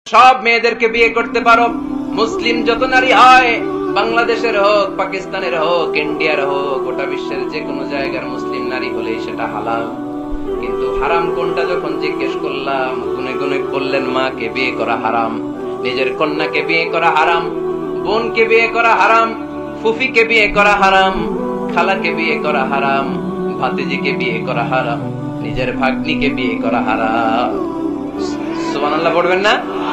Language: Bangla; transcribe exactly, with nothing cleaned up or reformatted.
সব মেয়েদেরকে বিয়ে করতে পারো। মুসলিম যত নারী হয়, বাংলাদেশের হোক, পাকিস্তানের হোক, ইন্ডিয়ার হোক, গোটা বিশ্বের যে কোনো জায়গার মুসলিম নারী হলেই সেটা হালাল। কিন্তু হারাম কোনটা যখন জিজ্ঞেস করলাম, গুনে গুনে বললেন মাকে বিয়ে করা হারাম, নিজের কন্যাকে বিয়ে করা হারাম, বোনকে বিয়ে করা হারাম, ফুফিকে বিয়ে করা হারাম, খালাকে বিয়ে করা হারাম, ভাতিজিকে বিয়ে করা হারাম, নিজের ভাগ্নিকে বিয়ে করা হারাম। সুবহানাল্লাহ পড়বেন না?